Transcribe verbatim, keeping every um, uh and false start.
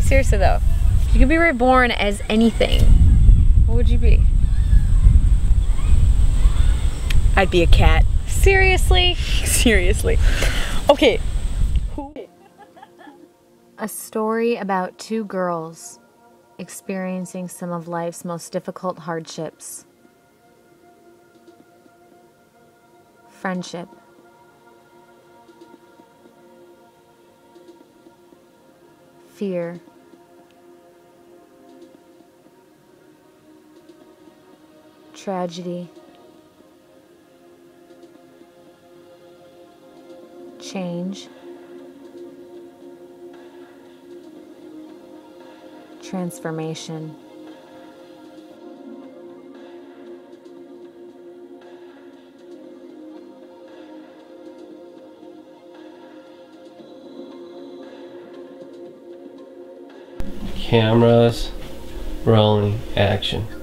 Seriously though, you could be reborn as anything. What would you be? I'd be a cat. Seriously? Seriously. Okay. Who? A story about two girls experiencing some of life's most difficult hardships. Friendship. Fear. Tragedy. Change. Transformation. Cameras rolling, action.